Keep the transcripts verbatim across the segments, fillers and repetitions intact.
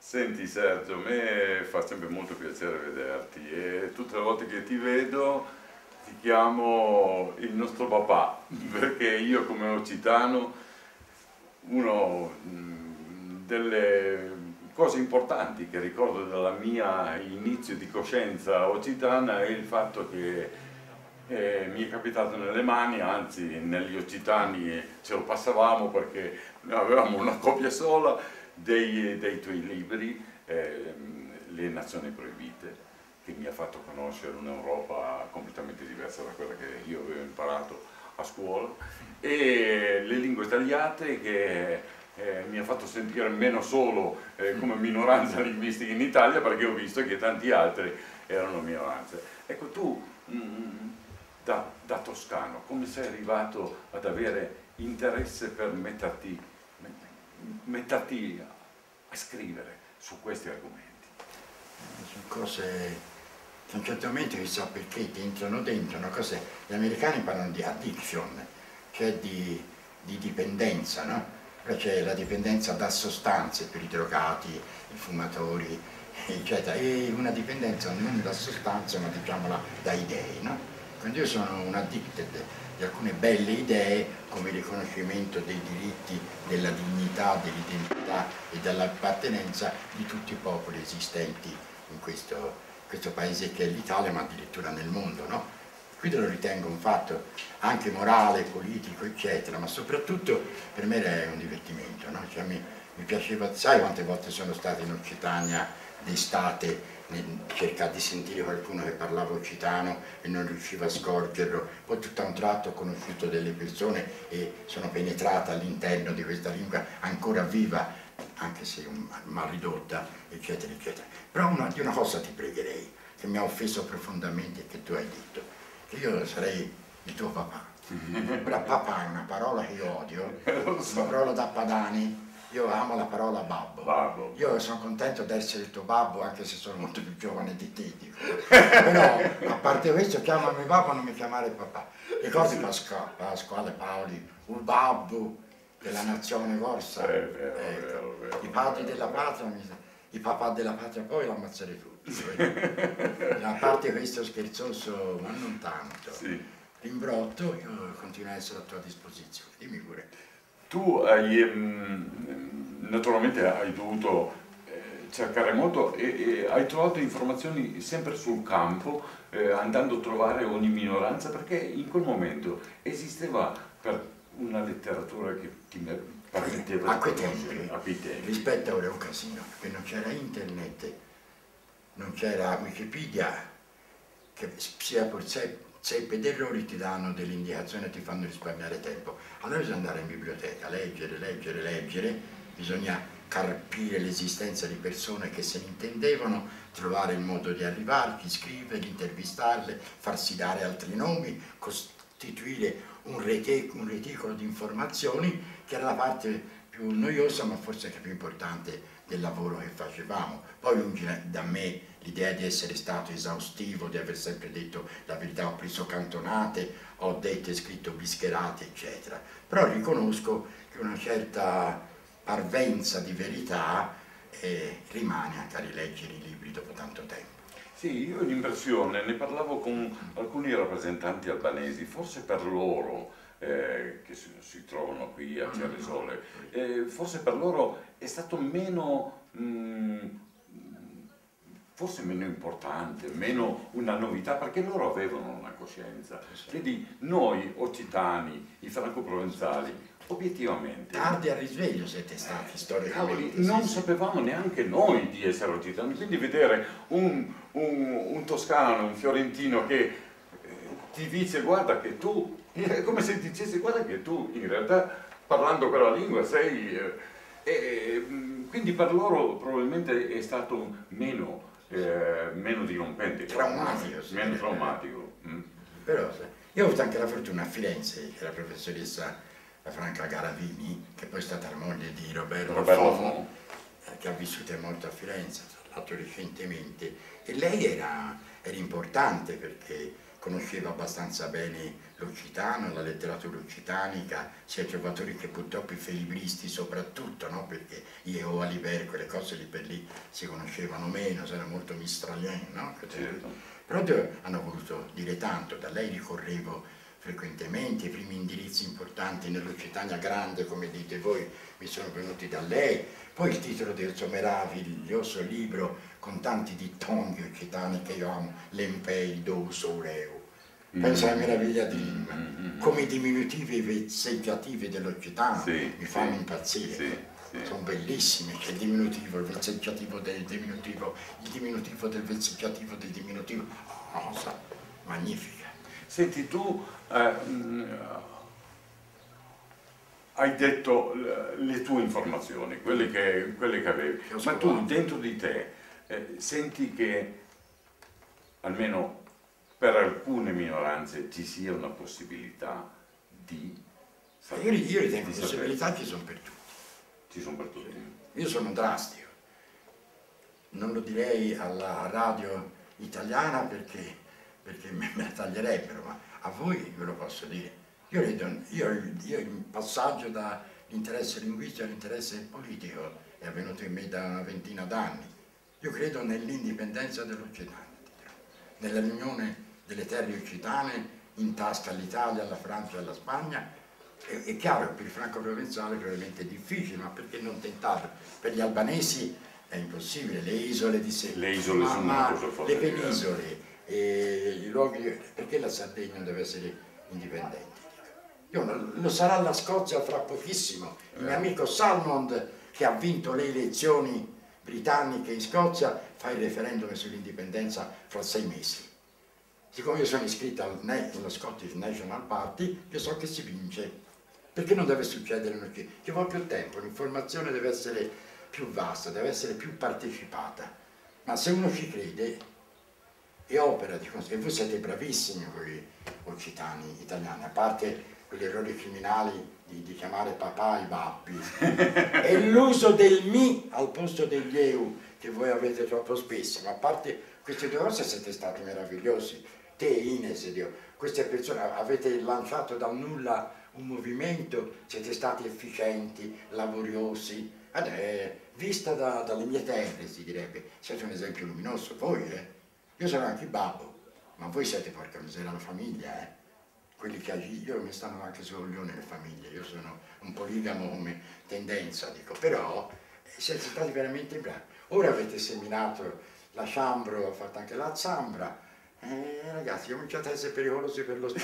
Senti Sergio, a me fa sempre molto piacere vederti e tutte le volte che ti vedo ti chiamo il nostro papà, perché io come occitano, una delle cose importanti che ricordo dalla mia inizio di coscienza occitana è il fatto che eh, mi è capitato nelle mani, anzi negli occitani ce lo passavamo perché avevamo una copia sola, Dei, dei tuoi libri, eh, Le Nazioni Proibite, che mi ha fatto conoscere un'Europa completamente diversa da quella che io avevo imparato a scuola, e Le Lingue Tagliate, che eh, mi ha fatto sentire meno solo eh, come minoranza linguistica in Italia, perché ho visto che tanti altri erano minoranze. Ecco, tu mh, da, da toscano, come sei arrivato ad avere interesse per metterti metterti a scrivere su questi argomenti? Sono cose che a un certo momento chissà perché ti entrano dentro, no? Cose, gli americani parlano di addiction, cioè di, di dipendenza, no? C'è la dipendenza da sostanze per i drogati, i fumatori, eccetera, e una dipendenza non da sostanze ma diciamola da idee, no? Quindi io sono un addicted di alcune belle idee come il riconoscimento dei diritti, della dignità, dell'identità e dell'appartenenza di tutti i popoli esistenti in questo, questo paese che è l'Italia, ma addirittura nel mondo, no? Quindi lo ritengo un fatto anche morale, politico, eccetera, ma soprattutto per me è un divertimento, no? Cioè, mi, mi piaceva, sai quante volte sono stato in Occitania d'estate, cercare di sentire qualcuno che parlava occitano e non riusciva a scorgerlo, poi tutto a un tratto ho conosciuto delle persone e sono penetrata all'interno di questa lingua ancora viva, anche se mal ridotta, eccetera, eccetera. Però una, di una cosa ti pregherei, che mi ha offeso profondamente e che tu hai detto, che io sarei il tuo papà. Ora papà è una parola che io odio, una parola da padani. Io amo la parola babbo. babbo. Io sono contento di essere il tuo babbo, anche se sono molto più giovane di te, dico. Però, a parte questo, chiamami babbo, non mi chiamare papà. Ricordi Pasqua, Pasquale Paoli, un babbo della nazione corsa? Eh, vero, ecco. vero, vero, I padri vero. della patria, i papà della patria poi l'ammazzerei tutti. A parte questo scherzoso, ma non tanto. Sì. L'imbrotto, io continuo a essere a tua disposizione, dimmi pure. Tu hai, mh, naturalmente hai dovuto eh, cercare molto e, e hai trovato informazioni sempre sul campo, eh, andando a trovare ogni minoranza, perché in quel momento esisteva per una letteratura che ti permetteva a quei di tempi, a quei tempi. Rispetto a ora è un casino, perché non c'era internet, non c'era Wikipedia, che sia pur sé Zeppe ed errori ti danno delle indicazioni e ti fanno risparmiare tempo. Allora bisogna andare in biblioteca, leggere, leggere, leggere, bisogna carpire l'esistenza di persone che se ne intendevano, trovare il modo di arrivarci, scriverli, intervistarle, farsi dare altri nomi, costituire un, rete, un reticolo di informazioni che era la parte più noiosa ma forse anche più importante del lavoro che facevamo. Poi lungi da me l'idea di essere stato esaustivo, di aver sempre detto la verità, ho preso cantonate, ho detto e scritto bischerate, eccetera. Però riconosco che una certa parvenza di verità eh, rimane anche a rileggere i libri dopo tanto tempo. Sì, io ho l'impressione, ne parlavo con alcuni rappresentanti albanesi, forse per loro, eh, che si, si trovano qui a Ceresole, eh, forse per loro è stato meno... Mh, forse meno importante, meno una novità, perché loro avevano una coscienza. Quindi noi occitani, i franco-provenzali, obiettivamente... Tardi al risveglio siete stati, eh, storicamente. Cavoli, non sapevamo neanche noi di essere occitani, quindi vedere un, un, un toscano, un fiorentino che eh, ti dice guarda che tu, è come se ti dicesse guarda che tu in realtà parlando quella lingua sei... Eh, eh, quindi per loro probabilmente è stato meno... Eh, meno dirompente, traumatico, sì, meno traumatico. Mm. Però io ho avuto anche la fortuna a Firenze che la professoressa la Franca Garavini, che poi è stata la moglie di Roberto, Roberto Fono, eh, che ha vissuto e morto a Firenze, tra l'altro recentemente, e lei era, era importante perché conosceva abbastanza bene l'occitano, la letteratura occitanica, sia i trovatori che purtroppo i felibristi soprattutto, no? Perché io, Aliber, quelle cose lì per lì si conoscevano meno, era molto mistralien, no? Certo. Però hanno voluto dire tanto, da lei ricorrevo frequentemente, i primi indirizzi importanti nell'Occitania grande, come dite voi, mi sono venuti da lei, poi il titolo del suo meraviglioso libro con tanti dittonghi occitani che io amo, l'Empei do Soureu. Penso alla meraviglia di lingua, mm-hmm. come i diminutivi vezzeggiativi dell'occitano, sì, mi fanno sì, impazzire. Sì, sì. Sono bellissimi, c'è il diminutivo, il vezzeggiativo del diminutivo, il diminutivo del vezzeggiativo del diminutivo, cosa magnifica. Senti, tu eh, hai detto le tue informazioni, quelle che, quelle che avevi, ma tu dentro di te eh, senti che almeno per alcune minoranze ci sia una possibilità di sapere. Io, io ritengo che possibilità ci sono per tutti. Ci sono per tutti. Io sono drastico, non lo direi alla radio italiana perché, perché me la taglierebbero, ma a voi ve lo posso dire. Io, io, io il passaggio dall'interesse linguistico all'interesse politico è avvenuto in me da una ventina d'anni. Io credo nell'indipendenza dell'Occitania, nell'unione delle terre occitane in tasca all'Italia, alla Francia e alla Spagna. È, è chiaro che per il franco-provenzale probabilmente è difficile, ma perché non tentato? Per gli albanesi è impossibile, le isole di sé, le isole ma, sono ma una cosa le penisole, e i luoghi, perché la Sardegna non deve essere indipendente? Io, lo sarà la Scozia fra pochissimo. Il mio amico Salmond, che ha vinto le elezioni britanniche in Scozia, fa il referendum sull'indipendenza fra sei mesi. Siccome io sono iscritto allo Scottish National Party, io so che si vince. Perché non deve succedere? Perché ci vuole più tempo, l'informazione deve essere più vasta, deve essere più partecipata. Ma se uno ci crede e opera di conseguenza, e voi siete bravissimi voi occitani italiani, a parte quegli errori criminali di, di chiamare papà i babbi e l'uso del mi al posto degli eu che voi avete troppo spesso, ma a parte queste due cose siete stati meravigliosi, te Ines, Dio, queste persone avete lanciato dal nulla un movimento, siete stati efficienti, laboriosi, eh, vista da, dalle mie terre si direbbe, siete un esempio luminoso, voi eh? Io sono anche babbo, ma voi siete porca miseria la famiglia eh? Quelli che io mi stanno anche sul coglione le famiglie, io sono un poligamo come tendenza, dico, però siete stati veramente bravi. Ora avete seminato la Ciambro, ha fatto anche la Zambra, e ragazzi cominciate a essere pericolosi per lo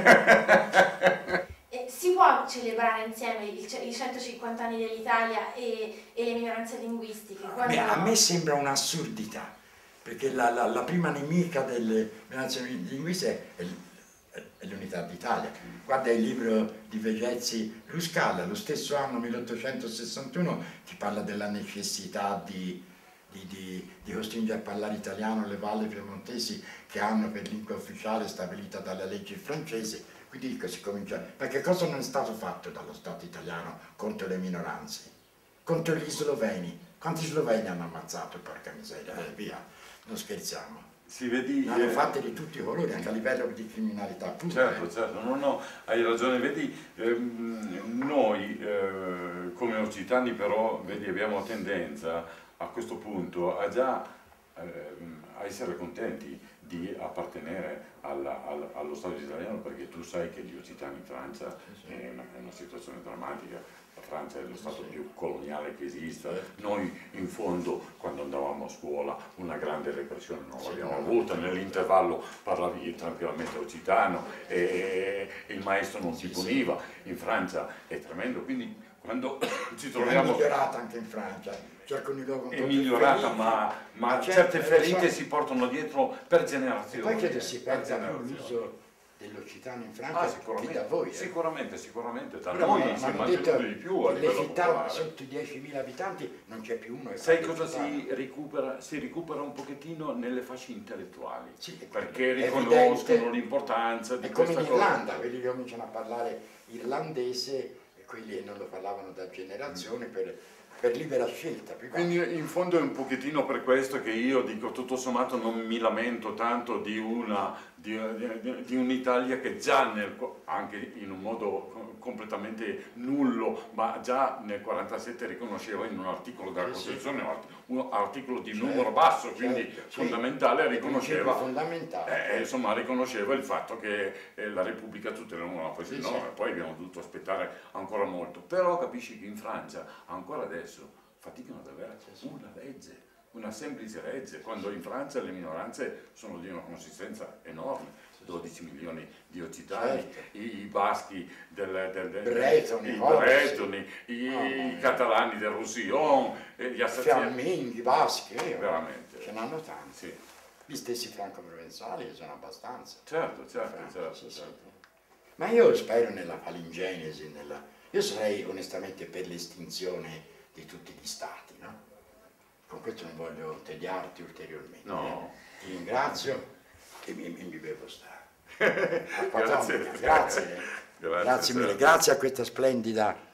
Stato. Eh, si può celebrare insieme il, i centocinquanta anni dell'Italia e, e le minoranze linguistiche? Quando... Beh, a me sembra un'assurdità, perché la, la, la prima nemica delle minoranze linguistiche è è l'unità d'Italia. Guarda il libro di Vegezzi Ruscalla, lo stesso anno milleottocentosessantuno ti parla della necessità di, di, di, di costringere a parlare italiano le valli piemontesi che hanno per lingua ufficiale stabilita dalla legge francese. Quindi dico, si comincia, perché cosa non è stato fatto dallo Stato italiano contro le minoranze? Contro gli sloveni. Quanti sloveni hanno ammazzato, porca miseria, eh, via, non scherziamo. Si vedi, ne hanno eh, fatte di tutti i colori, anche a livello di criminalità pure. Certo, eh. certo, no, no, hai ragione, vedi, ehm, noi eh, come occitani però, vedi, abbiamo tendenza a questo punto a già ehm, a essere contenti di appartenere alla, alla, allo Stato italiano, perché tu sai che gli occitani in Francia sì, sì. È, una, è una situazione drammatica. La Francia è lo Stato sì. più coloniale che esista. Noi in fondo quando andavamo a scuola una grande repressione non l'abbiamo sì, avuta, nell'intervallo parlavi tranquillamente occitano e, e il maestro non si puniva. In Francia è tremendo, quindi quando ci troviamo... È migliorata anche in Francia, cioè con i loro è migliorata, ma, ma certe ferite si portano dietro per generazioni. E poi credo si perda più l'uso dell'occitano in Francia ah, che da voi. Eh. Sicuramente, sicuramente, da però noi si mangia di più a livello popolare. Sotto i diecimila abitanti non c'è più uno. Sai cosa si recupera? Si recupera un pochettino nelle fasce intellettuali, sì, perché riconoscono l'importanza di questa cosa. È come in Irlanda, quelli che cominciano a parlare irlandese e quelli non lo parlavano da generazione mm. per... per libera scelta. Quindi in fondo è un pochettino per questo che io dico, tutto sommato non mi lamento tanto di una di, di, di un'Italia che già nel, anche in un modo completamente nullo, ma già nel quarantasette riconosceva in un articolo della Costituzione, un articolo di numero certo, basso, quindi certo, fondamentale, sì, riconosceva, fondamentale. eh, insomma, riconosceva il fatto che eh, la Repubblica tutta era una cosa sì, enorme, sì. poi abbiamo dovuto aspettare ancora molto, però capisci che in Francia ancora adesso faticano ad avere una legge, una semplice legge, quando in Francia le minoranze sono di una consistenza enorme, dodici milioni di occitani, certo. i, i baschi, del, del, del, Bretoni, i, oh, bretoni, sì. i, oh, i catalani del Roussillon, eh, gli i assassini, fiamminghi, i baschi, eh, veramente. ce n'hanno tanti. Sì. Gli stessi franco-provenzali sono abbastanza. Certo, certo, Franco, certo, sì, sì. certo. Ma io spero nella palingenesi, nella... io sarei onestamente per l'estinzione di tutti gli stati, no? Con questo non voglio tediarti ulteriormente. No. Eh. Ti ringrazio e mi, mi bevo stare. Grazie. Grazie. Grazie, grazie mille, grazie a questa splendida